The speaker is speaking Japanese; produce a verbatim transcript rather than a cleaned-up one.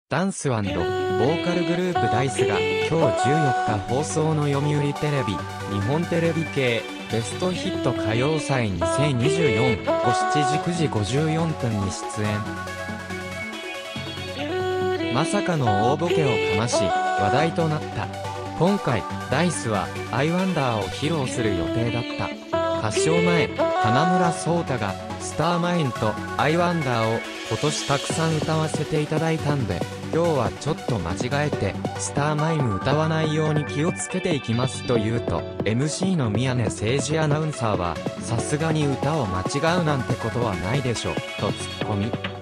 ダンス&ボーカルグループダイスが今日じゅうよっか放送の読売テレビ、日本テレビ系ベストヒット歌謡祭にせんにじゅうよんごしちじくじごじゅうよんぷんに出演。まさかの大ボケをかまし話題となった。今回ダイスは「アイワンダー」を披露する予定だった。発症前、花村想太がスターマインと「アイワンダー」を今年たくさん歌わせていただいたんで、今日はちょっと間違えてスターマイン歌わないように気をつけていきますと言うと、 エムシー の宮根誠司アナウンサーはさすがに歌を間違うなんてことはないでしょとツッコミ。